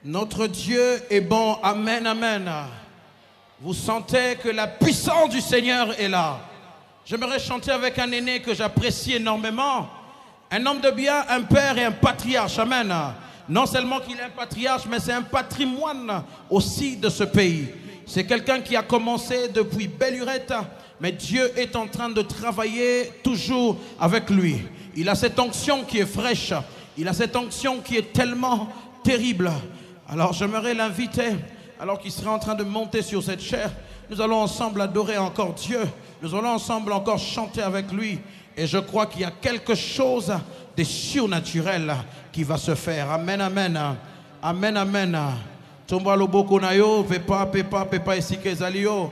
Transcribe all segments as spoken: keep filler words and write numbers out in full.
Notre Dieu est bon. Amen, amen. Vous sentez que la puissance du Seigneur est là. J'aimerais chanter avec un aîné que j'apprécie énormément. Un homme de bien, un père et un patriarche. Amen. Non seulement qu'il est un patriarche, mais c'est un patrimoine aussi de ce pays. C'est quelqu'un qui a commencé depuis belle lurette, mais Dieu est en train de travailler toujours avec lui. Il a cette onction qui est fraîche. Il a cette onction qui est tellement terrible. Alors j'aimerais l'inviter, alors qu'il sera en train de monter sur cette chaire. Nous allons ensemble adorer encore Dieu. Nous allons ensemble encore chanter avec lui. Et je crois qu'il y a quelque chose de surnaturel qui va se faire. Amen, amen. Amen, amen. Tomba loboko na yo, pepa, pepa, pepa esike zalio.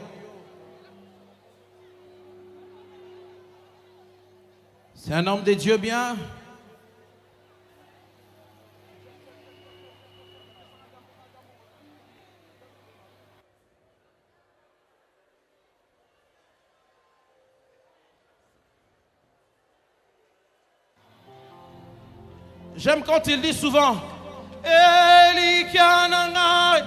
C'est un homme de Dieu bien. J'aime quand il dit souvent Eli Kianangai.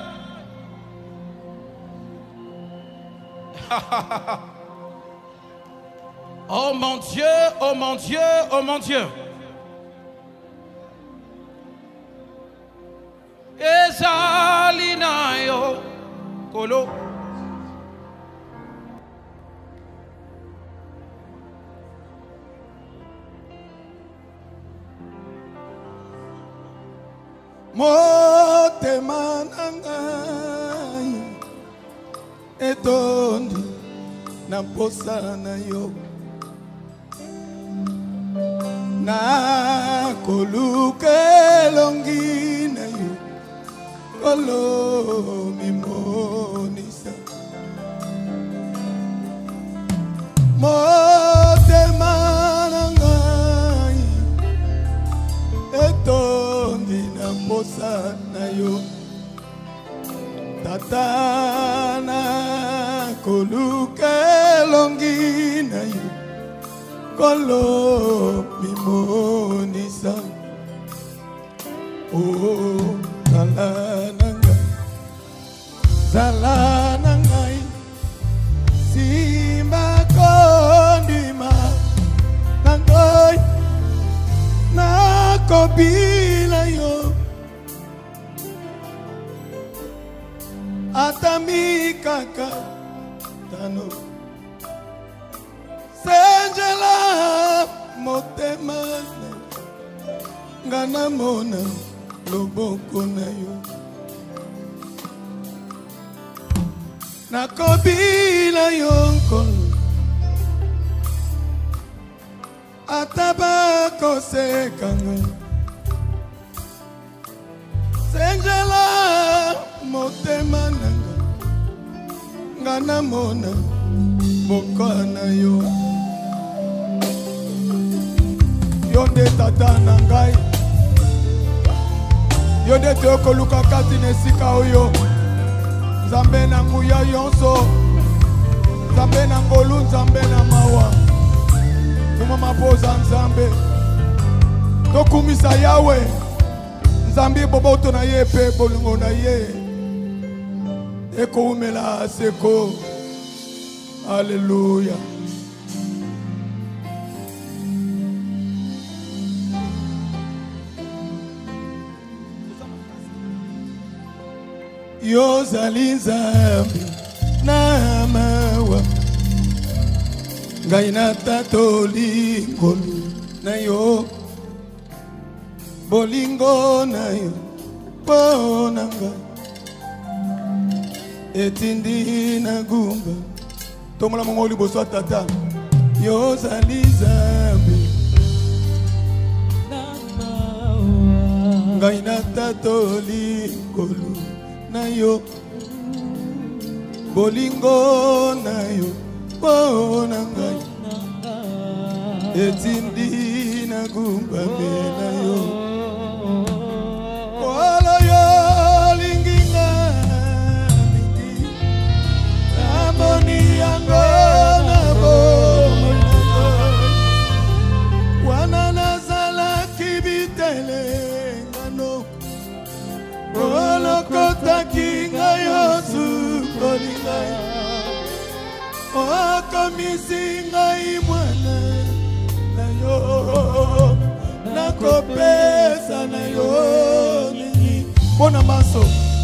Oh mon Dieu, oh mon Dieu, oh mon Dieu. Ezalinayo Kolo. Motema nangai etondi na posa na yo na koluke longi na yo kolo mimonisa motema nangai etondi na posa na yo tatana koluke longi na yo kolo mimonisa oh zalana ngai zalana ngai simba kondima nangoi nakobila yo atamikaka tano senjela motema ngana mona loboko na yo nakobila yo nkolo atabako sekanga senjela motema nanga ngana mona bokana yo yonde tata nangai yonde toko luka kati nesika oyo Nzambe na nguya yonso Nzambe na ngolu Nzambe na mawa Tuma mapoza Nzambe tokumisa yawe Nzambe boboto na ye pe bolingo na ye eko umela seko Alléluia. Yo zali Nzambe na mawa ngai na tatoli ngolu na yo bolingo na yo ponanga etindi na gumba tomola mongo liboso tata yo zali Nzambe na mawa ngai na tatoli ngolu na yo bolingo na yo pona ngai etindi na gumba me na yo wala yo linginga lingi amoni yango na bo wana nazala kibitele ngano wala olokotaki ngai yo sukoli ngai okomisi ngai mwana na yo nakopesa na yo nini mpona maso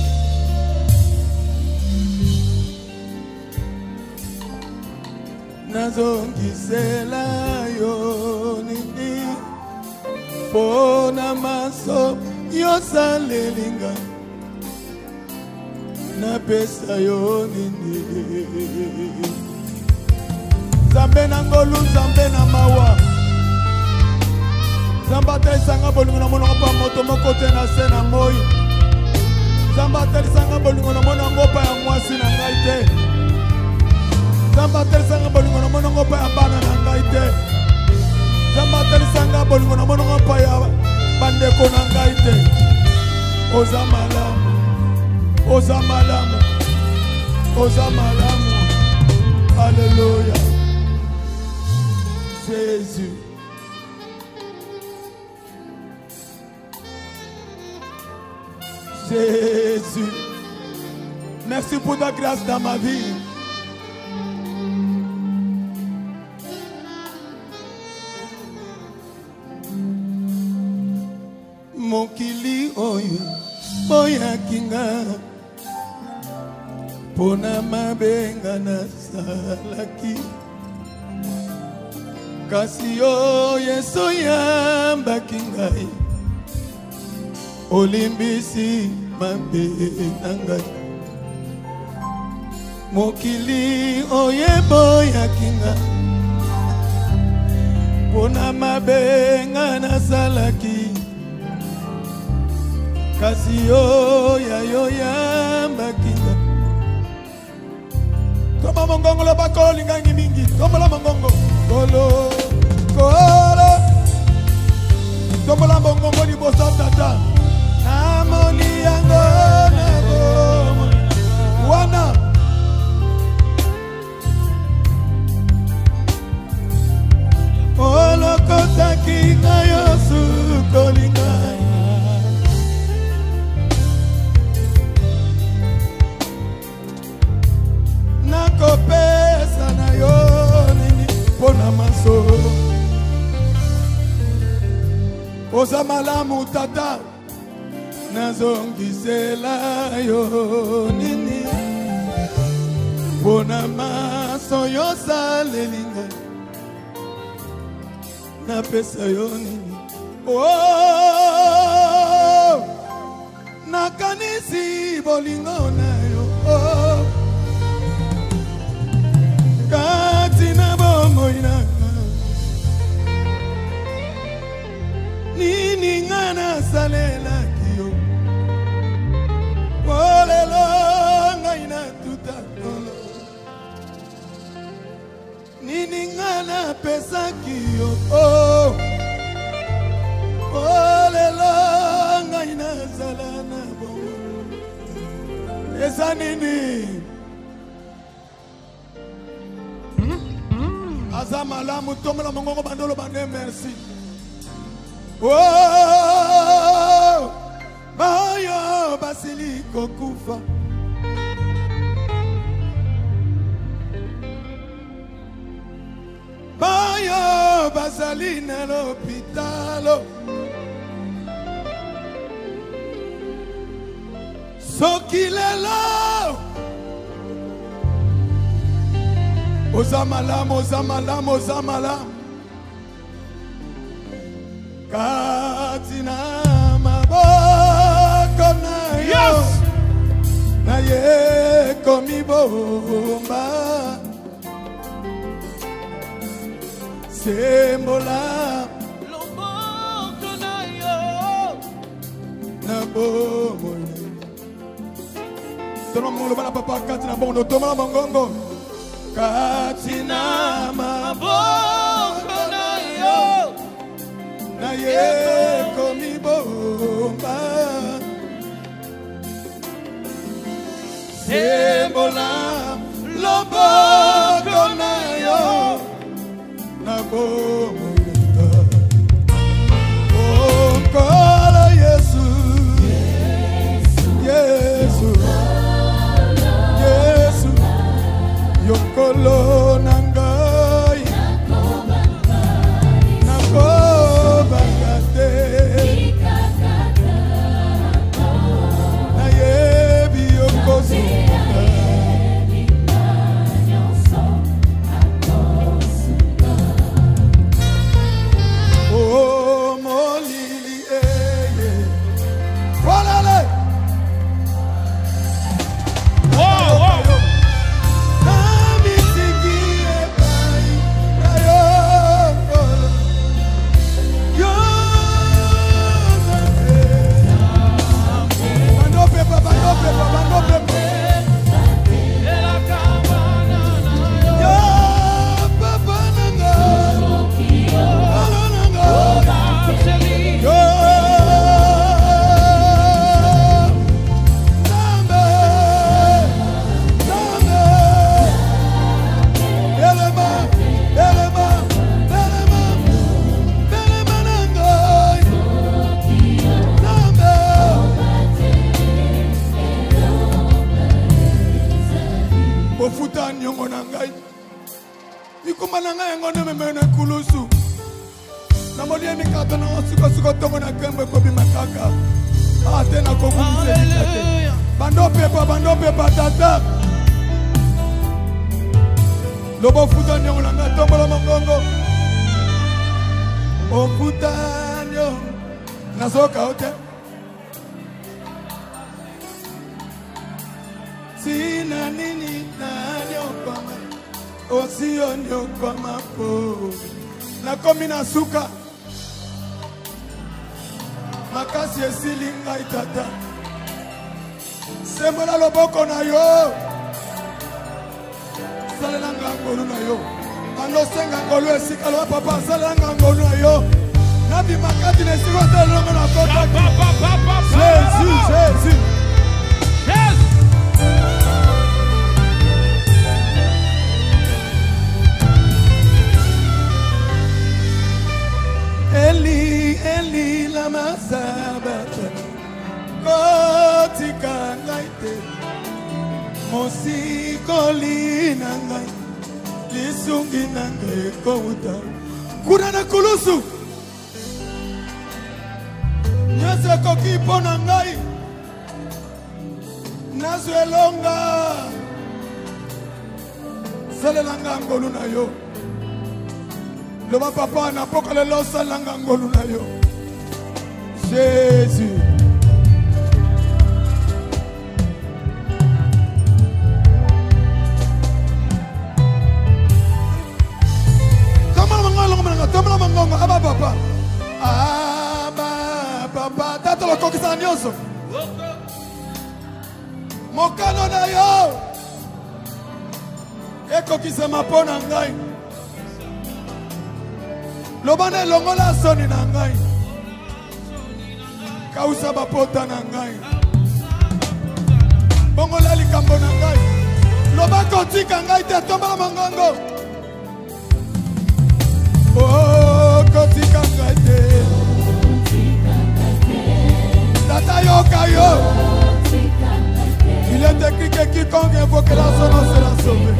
nazongisela yo nini mpona maso yosalelinga napesa yo nini Nzambe na ngolu Nzambe na mawa Nzambe atelisanga bolingo na monoko pa moto moko te na se na moi Nzambe atelisanga bolingo na monoko pa ya mwasi na ngai te Nzambe atelisanga bolingo na monoko pa ya bana na ngai te Nzambe atelisanga bolingo na monoko pa ya bandeko na ngai te Oza malamu Oza malamu Oza malamu Alléluia Jésus Jésus merci pour ta grâce dans ma vie mokili oyo boyakinga pona mabenga nasalaki kasi yo Yesu yambaki ngai olimbisi mabe na ngai mokili oyo boyakinga pona mabenga nasalaki kasi yo ya yo yambaki ngai Toma mongongo lo bakolo lingangi mingi Toma la mongongo Kolo Kolo Toma la mongongo di bosa tata Namoni yango nabo Wana Olo kotaki na yosu kolingai nakopesa na yo nini pona maso oza malamu tata nazongisela yo nini pona maso yosalelinga napesa yo nini oh nakanisi bolingo na yo oh Katina bomoina Nini ngana salela kiyo Olelo ngaina tutakolo Nini ngana pesa kiyo Oh Olelo ngaina salana bomo Esa nini Azamalamu tomala mongongo bandolo bande merci. Oh, bayo basili kokufa. Bayo basali na l'hôpital. Sokilelo. Ozamalam, ozamalam, ozamalam. Katina maboko na yo. Na ye komi bomba. Sembola. Loboko na yo. Na bomo. Toma molo bana papa katina bono toma mongongo. Katina maboko na yo na ye komi bomba sembola loboko na yo na bomba oh kola Yesu Yesu nanga yango ne mene kulusu. Na molie mi kato na suko suko tongo na kembe ko bi makaka. Ah tena ko kumise dikate. Bando pepa bando pepa tata. Lobo futa nyongo na tombo la mongongo. O futa nyongo. Nazoka ote. Sina nini na nyokoma. Osio nyokoma po. Na komi na suka. Makasi esili ngai tata. Sembola loboko na yo. Salelanga ngolu na yo. Ando senga ngolu esika lo papa salelanga ngolu na yo. Nabi makati ne siko telongo na kota. Jésus, Jésus. Yes. Eli, Eli, lama sabata. Kotika ngaite. Mosi kolina ngai. Lisungi nangai kouta. Kurana kulusu. Nyase koki pona ngai. Nazuelonga. Salelanga ngolu na yo. Loba papa na poka le losa langa ngolu na yo. Jésus. Toma mangongo mangongo toma mangongo aba papa. Aba papa tato lo kokisa nyoso. Mokano na yo. Eko kisa mapona ngai. Lobane longola soni na ngai. Kausa bapota na ngai. Bongola likambo na ngai. Loba kotika ngai te tomba mangongo. Oh kotika ngai te. Tata yo kayo. Il est écrit que quiconque invoque la son nom sera sauvé.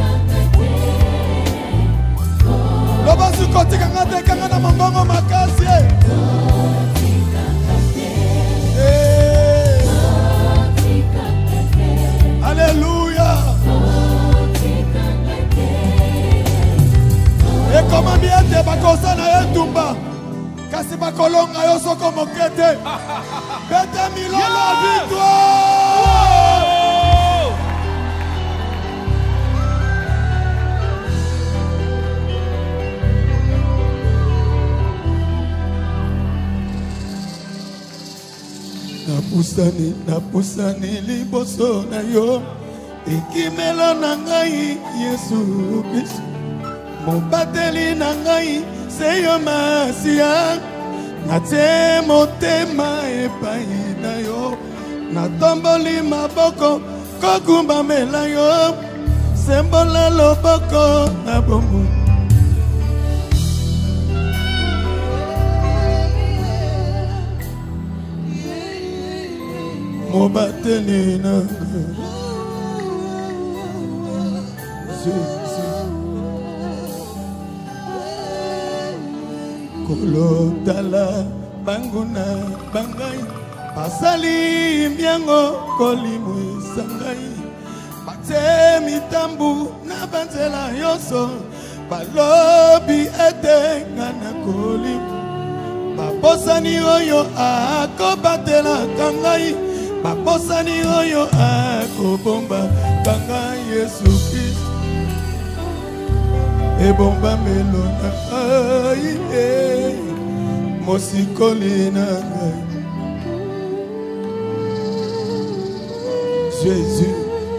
Loba su kotika ngate kanga na mongongo makasi. Eh. Alléluia. Et comment bien te bakosa na yetumba. Kasi bakolonga yo soko mokete. Bete milolo victoire. Napusani, napusani liboso na yo. Ikimelo na ngai Yesu Kristo. Mobateli na ngai se yo Masia. Natie motema epai na yo. Natomboli maboko kokumba mela yo. Sembola loboko na bomu. Mobateli na Jésus. Kolotala banguna bangai. Pasali miango kolimu sangai. Bate mitambu na banzela yoso. Balobi ete ngana kolimu. Babosani oyo akobatela kangai. Babosani oyo akobomba kangai Yesu Kristo. Ebomba melona ai e mosikoli na ngai. Jésus.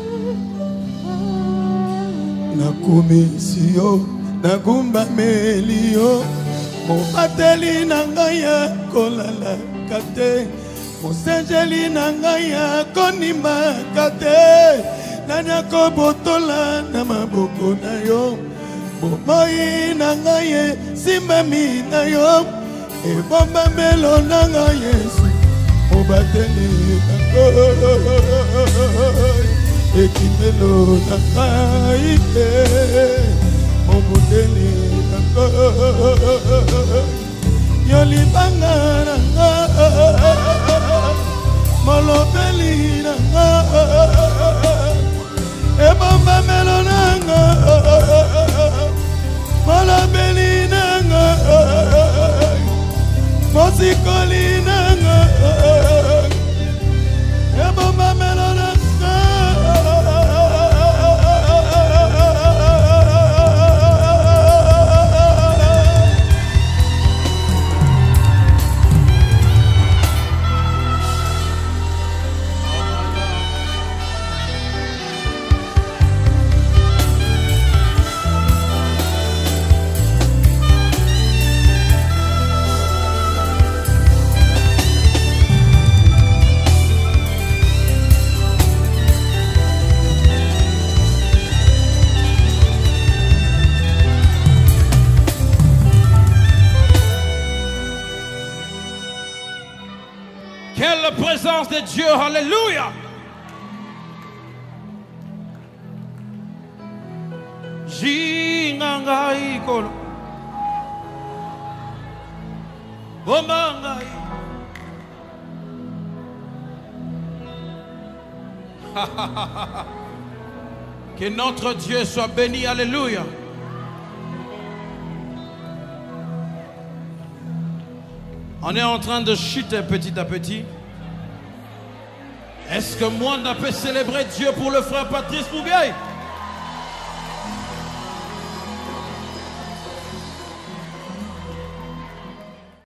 Nakumisi yo nagumba melio. Mobateli na ngai ya kolala kate. Mosenjeli na ngai ya konima kate. Nanya kobotola na maboko na yo. Bomoi na ngai ye simbami na yo. Ebomba melo na ngai Yesu. Mobateli na ngai. Ekimelo na ngai. Moboteli Yolibanga nanga molobeli nanga ebomba melo nanga molobeli nanga mosikoli nanga ebomba melo nanga. Quelle présence de Dieu, alléluia. Jingangai kolo Bomangai. Que notre Dieu soit béni, alléluia. On est en train de chuter petit à petit. Est-ce que moi, on peut célébrer Dieu pour le frère Patrice Mougaï?